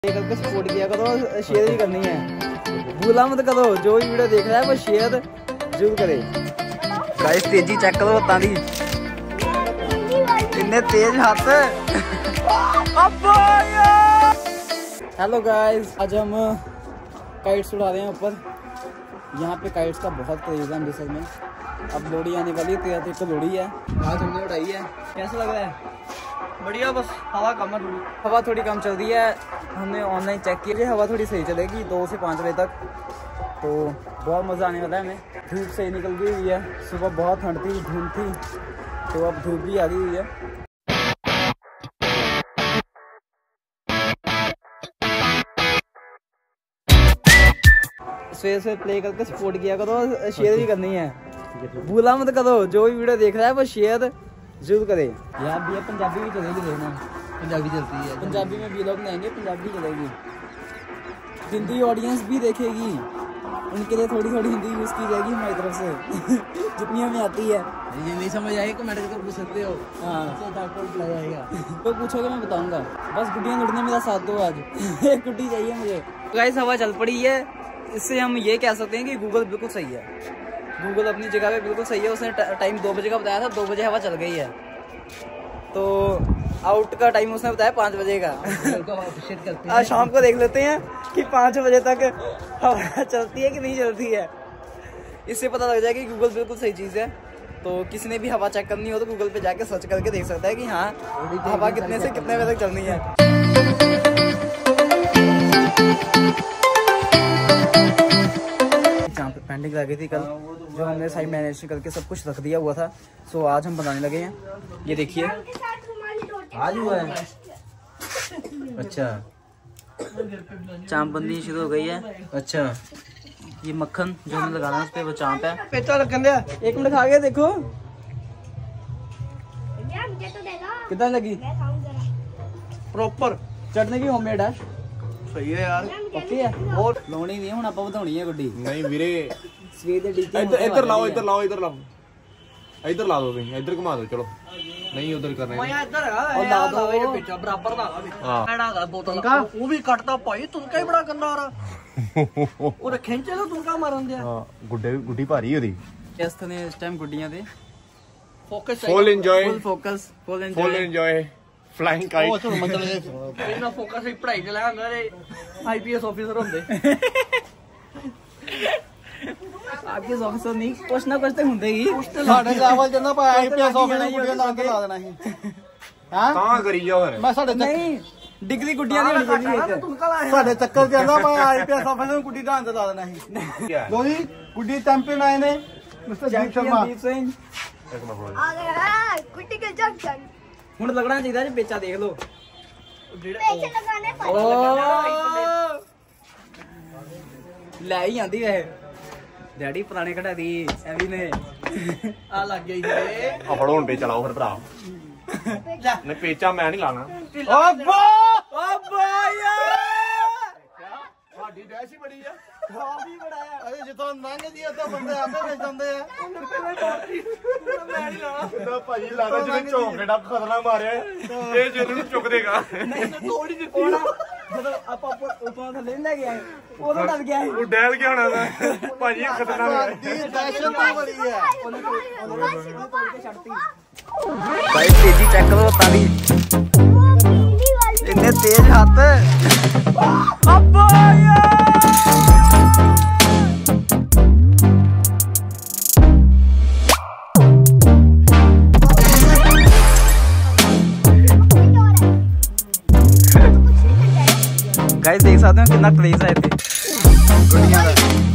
करके सपोर्ट किया करो, शेयर भी करनी है, भूला मत करो। जो भी वीडियो देख रहा है वो शेयर जरूर करे। गाइस तेजी चेक करो बता दी, इतने तेज हाथ। हेलो गाइस, आज हम काइट्स उड़ा रहे हैं ऊपर। यहाँ पे काइट्स का बहुत क्रेज है अमृतसर में। अब लोहड़ी आने वाली है, 13 तारीख को लोहड़ी है। आज हमने उड़ाई है। कैसा लग रहा है? बढ़िया, बस हवा थोड़ी कम चल रही है। हमने ऑनलाइन चेक किया, हवा थोड़ी सही चलेगी 2 से 5 बजे तक, तो बहुत मज़ा आने वाला है हमें। धूप सही निकल गई हुई है, सुबह बहुत ठंड थी, धुंध थी, तो अब धूप भी आ गई हुई है। सवेरे प्ले करके सपोर्ट किया करो, शेयर भी करनी है, भूला मत करो। जो भी वीडियो देख रहा है वो शेयर जरूर करे। यार भैया पंजाबी भी चलेगी, देखना पंजाबी चलती है, पंजाबी में व्लॉग बनाएंगे, पंजाबी चलेगी। हिंदी ऑडियंस भी देखेगी, उनके लिए थोड़ी थोड़ी हिंदी यूज़ की जाएगी हमारी तरफ से। जितनी हमें आती है। ये नहीं समझ आएगी कमेंट करके पूछ सकते हो। हाँ, तो जाएगा तो पूछोगे, मैं बताऊंगा। बस गुड्डियाँ लुटने मेरा साथ दो आज। एक गुड्डी चाहिए मुझे। गाइस हवा चल पड़ी है, इससे हम ये कह सकते हैं कि गूगल बिल्कुल सही है। गूगल अपनी जगह पे बिल्कुल सही है। उसने टाइम 2 बजे का बताया था, 2 बजे हवा चल गई है। तो आउट का टाइम उसने बताया 5 बजे का। आज शाम को देख लेते हैं कि 5 बजे तक हवा चलती है कि नहीं चलती है। इससे पता लग जाएगा कि गूगल बिल्कुल सही चीज़ है। तो किसी ने भी हवा चेक करनी हो तो गूगल पे जाके सर्च करके देख सकता है कि हाँ हवा कितने से कितने बजे तक चलनी है। पेंडिंग लगी थी कल, जो हमने साइड मैनेज करके सब कुछ रख दिया हुआ था। सो आज हम बनाने लगे हैं। ये देखिए आज हुआ है। अच्छा, चांप बननी शुरू हो गई है। अच्छा, ये मक्खन जो हमें लगाना है उस पे वो चांप है। पेचा रखन दिया, 1 मिनट खा के देखो कितना लगी। प्रॉपर चटनी भी होममेड है। सही है यार, ओके है। और लाउनी नहीं हुण आपां ਵਧਾਉਣੀ है गुड्डी। नहीं वीरे, ਸਵੇਰ ਦੇ ਡੀਕੇ ਇੱਧਰ ਲਾਓ, ਇੱਧਰ ਲਾਓ, ਇੱਧਰ ਲਾਓ, ਇੱਧਰ ਲਾ ਦੋ ਤੁਸੀਂ, ਇੱਧਰ ਘੁਮਾ ਦਿਓ। ਚਲੋ ਨਹੀਂ ਉਧਰ ਕਰਨਾ ਹੈ। ਮੈਂ ਇੱਧਰ ਹੈਗਾ, ਉਹ ਲਾ ਦੋ ਇਹ ਪਿੱਛਾ ਬਰਾਬਰ ਦਾ ਹੈਗਾ। ਕਿਹੜਾ ਹੈਗਾ ਬੋਤਲ ਦਾ, ਉਹ ਵੀ ਕੱਟਦਾ ਭਾਈ, ਤੁਨਕਾ ਹੀ ਬੜਾ ਗੰਦਾ ਆ ਰਹਾ। ਉਹ ਖਿੰਚੇ ਤੋਂ ਤੁਨਕਾ ਮਾਰਨ ਦਿਆ। ਹਾਂ, ਗੁੱਡੀ ਭਾਰੀ ਉਹਦੀ। ਕਿਸ ਨੇ ਇਸ ਟਾਈਮ ਗੁੱਡੀਆਂ ਦੇ focus, full enjoy, full focus, full enjoy. Flying kite. ਉਹ मतलब ਇਹਨਾਂ ਫੋਕਸ ਹੀ ਪੜਾਈ ਤੇ ਲੈ ਆਂਦਾ ਰੇ, आईपीएस ऑफिसर ਹੁੰਦੇ। आईपीएस ऑफिसर नहीं, कुछ ना कुछ तो ਹੁੰਦੇ ਹੀ। ਸਾਡੇ ਲੈਵਲ ਜੰਨਾ ਪਾ आईपीएस ऑफिसर ਗੁੱਡੀਆਂ ਲਾ ਕੇ ਲਾ ਦੇਣਾ ਸੀ। ਹਾਂ ਤਾਂ ਕਰੀ ਜਾਓ ਫਿਰ। ਮੈਂ ਸਾਡੇ ਨਹੀਂ ਡਿਗਰੀ ਗੁੱਡੀਆਂ ਦੀ ਹੋਣੀ ਚਾਹੀਦੀ। ਸਾਡੇ ਚੱਕਰ ਚ ਆਂਦਾ ਮੈਂ आईपीएस ऑफिसर ਨੂੰ ਗੁੱਡੀ ਢਾਂਚ ਲਾ ਦੇਣਾ ਸੀ। ਲੋ ਜੀ ਗੁੱਡੀ ਚੈਂਪੀਅਨ ਆਏ ਨੇ ਮਿਸਟਰ ਦੀਪ ਸ਼ਰਮਾ। ਦੀਪ ਸਿੰਘ ਆ ਗਿਆ ਗੁੱਡੀ ਕੇ ਜੰਕਸ਼ਨ। ਹੁਣ ਲੱਗਣਾ ਚਾਹੀਦਾ ਜੀ ਪੇਚਾ, ਦੇਖ ਲਓ ਪੇਚਾ ਲਗਾਣੇ ਪਾ ਲੈ ਹੀ ਆਂਦੀ ਵੈਸੇ। ਡੈਡੀ ਪੁਰਾਣੇ ਘਟਾ ਦੀ ਐਵੀ ਨੇ ਆ ਲੱਗ ਗਈ ਏ। ਆ ਫੜੋ ਹੁਣ ਪੇਚਾ ਲਾਓ ਫਿਰ ਭਰਾ। ਨਹੀਂ ਪੇਚਾ ਮੈਂ ਨਹੀਂ ਲਾਣਾ। ਓ ਬਾਇਆ ਸਾਡੀ ਡੈਸ਼ ਹੀ ਬੜੀ ਆ। ਕਾਫੀ ਬੜਾ ਆ। ਅਰੇ ਜਿੱਥੋਂ ਲੰਘਦੀ ਉੱਥੋਂ ਬੰਦੇ ਆਪੇ ਵਿੱਚ ਆਉਂਦੇ ਆ। ਮੈਂ ਨਹੀਂ ਲਾਣਾ ਭਾਜੀ, ਲਾਦਾ ਜਿਹਨੇ ਝੋਂਕੜਾ ਖਤਰਾ ਮਾਰਿਆ ਇਹ ਜਿਹਨੂੰ ਨੂੰ ਚੁੱਕ ਦੇਗਾ। ਨਹੀਂ ਥੋੜੀ ਜਿਹੀ ਕੋਣਾ ਜਦੋਂ ਆਪਾਂ ਉੱਪਰ ਥੱਲੇ ਲੈ ਕੇ ਆਏ ਉਦੋਂ ਡਰ ਗਿਆ। ਉਹ ਡੈਲ ਗਿਆ ਹੋਣਾ ਭਾਜੀ, ਖਤਰਨਾਕ ਦੀ ਦਹਿਸ਼ਤ ਬੜੀ ਹੈ। ਉਹਨੇ ਤੋੜ ਕੇ ਛੱਡਤੀ। ਭਾਈ ਤੇਜੀ ਚੈੱਕ ਕਰੋ ਤਾਲੀ, ਇੰਨੇ ਤੇਜ਼ ਹੱਥ। ਅੱਬਾ गाइस देख सकते हो कितना क्रेज है इतने गुड़ियां का।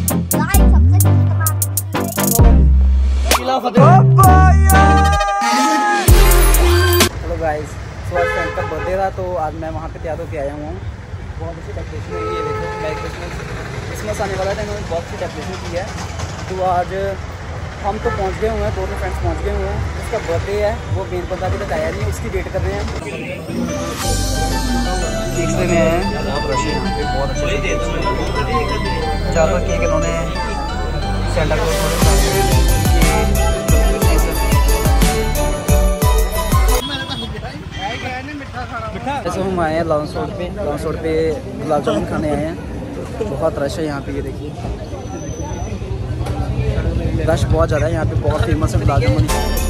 हेलो गाइस, सो आज फ्रेंड का बर्थडे था तो आज मैं वहाँ पे तैयार होकर आया हुआ हूँ। बहुत अच्छी डेकोरेशन हुई है, देखो मैरी क्रिसमस आने वाला था, इन्होंने बहुत अच्छी डेकोरेशन की है। तो आज हम तो पहुँच गए हुए हैं, 2 फ्रेंड्स पहुँच गए हुए हैं। उसका बर्थडे है, वो मेन बंदा अभी तक आया नहीं है, उसकी वेट कर रहे हैं। देखते में बहुत अच्छे ज़्यादा केक इन्होंने सेंटा क्लॉज जैसे हम आए हैं लॉन्स रोड पे, लॉन्स रोड पे गुलाब जामुन खाने आए हैं। बहुत रश है यहाँ पे, ये देखिए रश बहुत ज़्यादा है यहाँ पे, बहुत फेमस है गुलाब जामुन।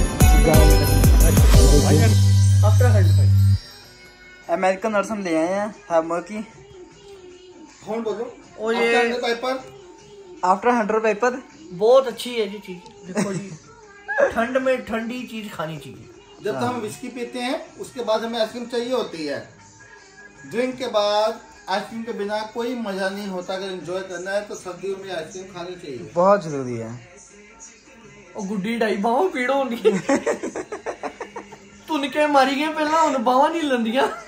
अमेरिकन नट्स हम ले आए हैं हैमर की। और ये आफ्टर 100 पेपर बहुत अच्छी है जी चीज। देखो जी ठंड में ठंडी चीज खानी चाहिए। जब तो हम विस्की पीते हैं उसके बाद हमें आइसक्रीम चाहिए होती है। ड्रिंक के बाद आइसक्रीम के बिना कोई मजा नहीं होता। अगर एंजॉय करना है तो सर्दियों में आइसक्रीम खानी चाहिए, बहुत जरूरी है। और गुड्डी ढाई बाहों पीड़ होनी तुन के मारी गए पहला, हुन बाहों नहीं लंदियां।